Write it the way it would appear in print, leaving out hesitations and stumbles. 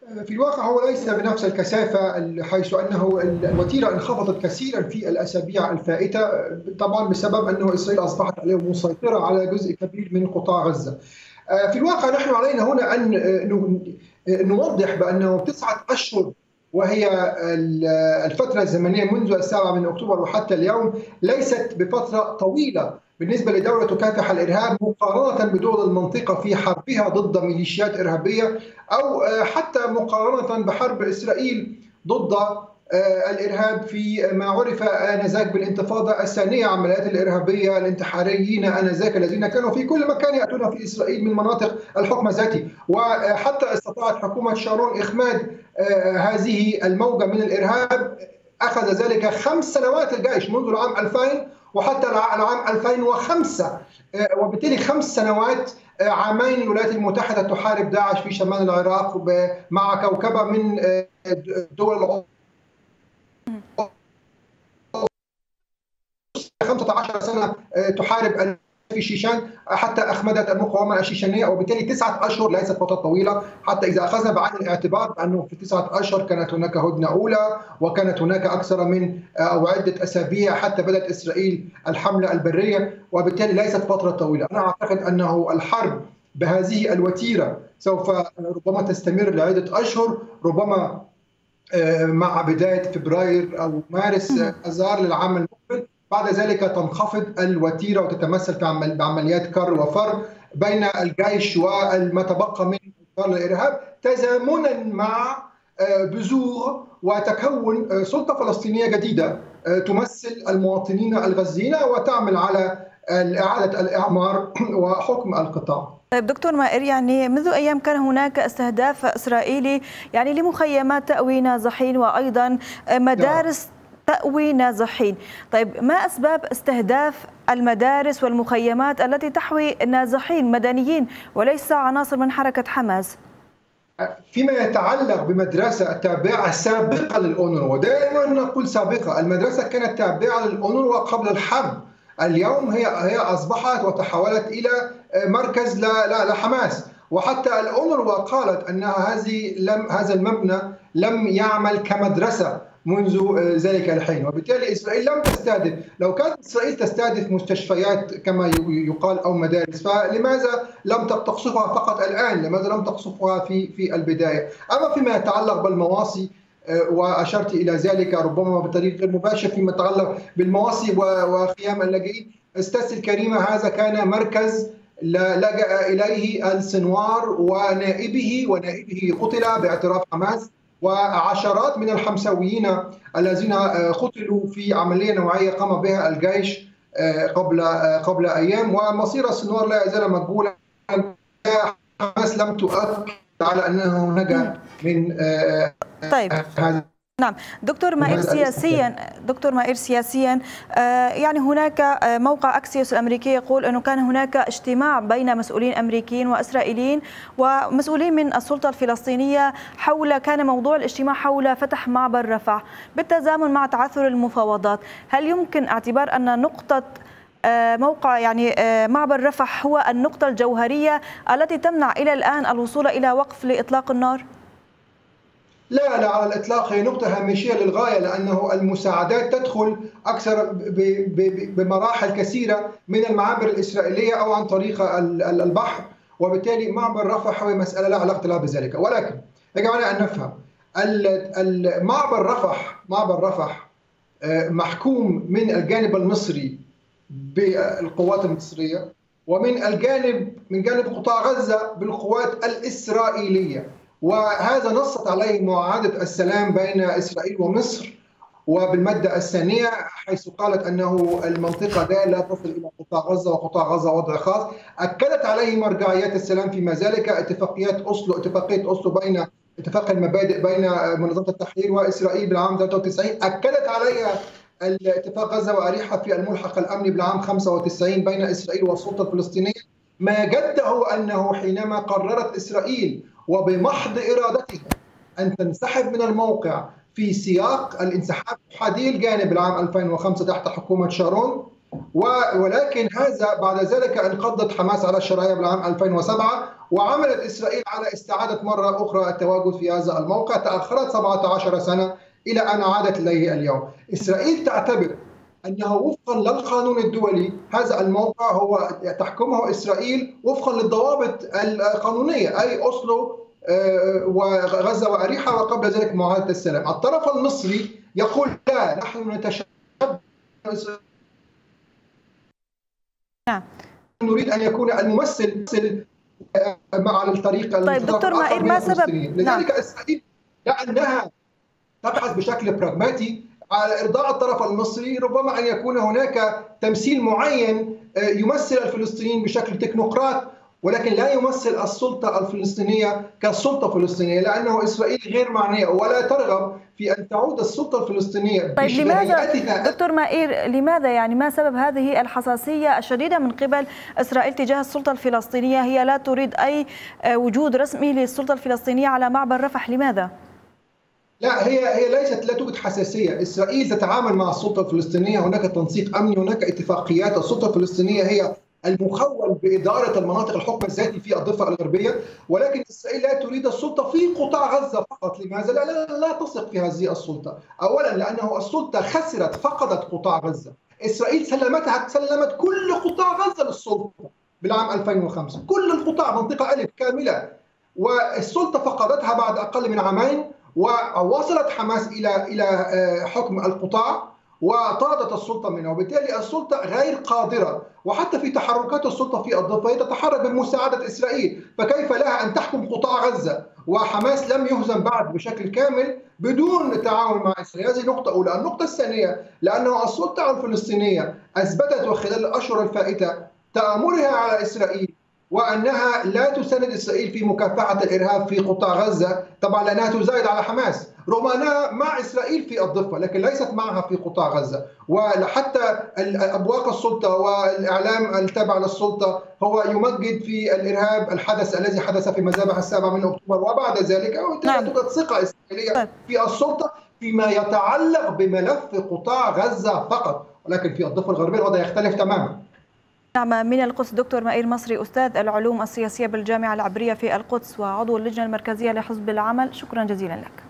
في الواقع هو ليس بنفس الكثافة، حيث أنه الوتيرة انخفضت كثيرا في الأسابيع الفائتة، طبعا بسبب أنه إسرائيل أصبحت اليوم مسيطرة على جزء كبير من قطاع غزة. في الواقع نحن علينا هنا أن نوضح بأنه 9 أشهر، وهي الفترة الزمنية منذ 7 من أكتوبر وحتى اليوم، ليست بفترة طويلة بالنسبة لدولة تكافح الإرهاب مقارنة بدول المنطقة في حربها ضد ميليشيات إرهابية، أو حتى مقارنة بحرب إسرائيل ضد الإرهاب في ما عرف آنذاك بالانتفاضة الثانية، عمليات الإرهابية الانتحاريين آنذاك الذين كانوا في كل مكان يأتون في إسرائيل من مناطق الحكم الذاتي. وحتى استطاعت حكومة شارون إخماد هذه الموجة من الإرهاب. أخذ ذلك 5 سنوات الجيش منذ العام 2000 وحتى العام 2005، وبالتالي 5 سنوات، عامين الولايات المتحدة تحارب داعش في شمال العراق مع كوكبة من دول 15 سنة تحارب في شيشان حتى أخمدت المقاومة الشيشانية، وبالتالي 9 أشهر ليست فترة طويلة، حتى إذا أخذنا بعين الاعتبار أنه في 9 أشهر كانت هناك هدنة أولى، وكانت هناك أكثر من أو عدة أسابيع حتى بدأت إسرائيل الحملة البرية، وبالتالي ليست فترة طويلة. أنا أعتقد أنه الحرب بهذه الوتيرة سوف ربما تستمر لعدة أشهر، ربما مع بداية فبراير أو مارس أذار للعام المقبل. بعد ذلك تنخفض الوتيرة وتتمثل بعمليات كر وفر بين الجيش وما تبقى من الإرهاب، تزامنا مع بذور وتكون سلطة فلسطينية جديدة تمثل المواطنين الغزيين وتعمل على إعادة الإعمار وحكم القطاع. طيب دكتور مائر، يعني منذ أيام كان هناك استهداف إسرائيلي يعني لمخيمات تأوي نازحين وأيضا مدارس تأوي نازحين. طيب ما أسباب استهداف المدارس والمخيمات التي تحوي نازحين مدنيين وليس عناصر من حركة حماس؟ فيما يتعلق بمدرسة تابعة سابقة للأونروا، ودائما نقول سابقة، المدرسة كانت تابعة للأونروا قبل الحرب، اليوم هي أصبحت وتحولت إلى مركز لحماس، وحتى الأونروا قالت أن هذا المبنى لم يعمل كمدرسة منذ ذلك الحين، وبالتالي إسرائيل لم تستهدف. لو كانت إسرائيل تستهدف مستشفيات كما يقال أو مدارس، فلماذا لم تقصفها فقط الآن؟ لماذا لم تقصفها في البداية؟ أما فيما يتعلق بالمواصي، وأشرت إلى ذلك ربما بطريقة غير مباشرة، فيما يتعلق بالمواصي وخيام اللاجئين، أستاذ الكريمة، هذا كان مركز لجأ إليه السنوار ونائبه قتل باعتراف حماس، وعشرات من الحمساويين الذين قتلوا في عملية نوعية قام بها الجيش قبل أيام، ومصير السنوار لا يزال مجهولا. حماس لم تؤكد على أنه نجا من طيب. نعم دكتور مائر، سياسيا يعني هناك موقع أكسيوس الأمريكي يقول أنه كان هناك اجتماع بين مسؤولين أمريكيين وإسرائيليين ومسؤولين من السلطة الفلسطينية كان موضوع الاجتماع حول فتح معبر رفح بالتزامن مع تعثر المفاوضات. هل يمكن اعتبار أن نقطة موقع يعني معبر رفح هو النقطة الجوهرية التي تمنع إلى الآن الوصول إلى وقف لإطلاق النار؟ لا على الإطلاق، هي نقطة هامشية للغاية، لأنه المساعدات تدخل أكثر بمراحل كثيرة من المعابر الإسرائيلية أو عن طريق البحر، وبالتالي معبر رفح هو مسألة لا علاقة لها بذلك. ولكن يجب علينا أن نفهم معبر رفح محكوم من الجانب المصري بالقوات المصرية، ومن جانب قطاع غزة بالقوات الإسرائيلية، وهذا نصت عليه معاهدة السلام بين إسرائيل ومصر، وبالمادة الثانية حيث قالت أنه المنطقة لا تصل إلى قطاع غزة، وقطاع غزة وضع خاص. أكدت عليه مرجعيات السلام فيما ذلك اتفاقية أوسلو بين اتفاق المبادئ بين منظمة التحرير وإسرائيل بالعام 93، أكدت عليها الاتفاق غزة وأريحة في الملحق الأمني بالعام 95 بين إسرائيل والسلطة الفلسطينية. ما جده أنه حينما قررت إسرائيل وبمحض إرادتها أن تنسحب من الموقع في سياق الانسحاب حديث الجانب العام 2005 تحت حكومة شارون، ولكن هذا بعد ذلك انقضت حماس على الشرايع بالعام 2007، وعملت إسرائيل على استعادة مرة أخرى التواجد في هذا الموقع. تأخرت 17 سنة إلى أن عادت إليه اليوم. إسرائيل تعتبر أنه وفقا للقانون الدولي هذا الموقع هو تحكمه إسرائيل وفقا للضوابط القانونية، أي أوسلو وغزة وأريحة، وقبل ذلك معاهدة السلام. الطرف المصري يقول لا، نحن نتشبه، نريد أن يكون الممثل مع الطريق. طيب دكتور مائير، ما سبب لذلك إسرائيل لأنها تبحث بشكل براغماتي على إرضاء الطرف المصري، ربما أن يكون هناك تمثيل معين يمثل الفلسطينيين بشكل تكنوقراط، ولكن لا يمثل السلطة الفلسطينية كسلطة فلسطينية، لأنه إسرائيل غير معنية ولا ترغب في أن تعود السلطة الفلسطينية. طيب لماذا دكتور مائير، لماذا يعني ما سبب هذه الحساسية الشديدة من قبل إسرائيل تجاه السلطة الفلسطينية؟ هي لا تريد أي وجود رسمي للسلطة الفلسطينية على معبر رفح، لماذا؟ لا، هي لا توجد حساسية. إسرائيل تتعامل مع السلطة الفلسطينية، هناك تنسيق أمني، هناك اتفاقيات. السلطة الفلسطينية هي المخول بإدارة المناطق الحكم الذاتي في الضفة الغربية، ولكن إسرائيل لا تريد السلطة في قطاع غزة فقط. لماذا؟ لا تثق في هذه السلطة. أولا لأنه السلطة خسرت، فقدت قطاع غزة. إسرائيل سلمت كل قطاع غزة للسلطة بالعام 2005، كل القطاع، منطقة ألف كاملة، والسلطة فقدتها بعد أقل من عامين، ووصلت حماس إلى حكم القطاع وطردت السلطة منه، وبالتالي السلطة غير قادرة. وحتى في تحركات السلطة في الضفة هي تتحرك بمساعدة إسرائيل، فكيف لها أن تحكم قطاع غزة وحماس لم يهزم بعد بشكل كامل بدون التعاون مع إسرائيل؟ هذه نقطة أولى. النقطة الثانية، لأنه السلطة الفلسطينية أثبتت وخلال الأشهر الفائتة تآمرها على إسرائيل وأنها لا تساند إسرائيل في مكافحة الإرهاب في قطاع غزة، طبعا لأنها تزايد على حماس، رغم أنها مع إسرائيل في الضفة لكن ليست معها في قطاع غزة. وحتى أبواق السلطة والإعلام التابع للسلطة هو يمجد في الإرهاب الذي حدث في مذابح 7 أكتوبر وبعد ذلك، وبالتالي توجد ثقة إسرائيلية في السلطة فيما يتعلق بملف قطاع غزة فقط، ولكن في الضفة الغربية الوضع يختلف تماما. نعم، من القدس دكتور مائير مصري، أستاذ العلوم السياسية بالجامعة العبرية في القدس وعضو اللجنة المركزية لحزب العمل، شكرا جزيلا لك.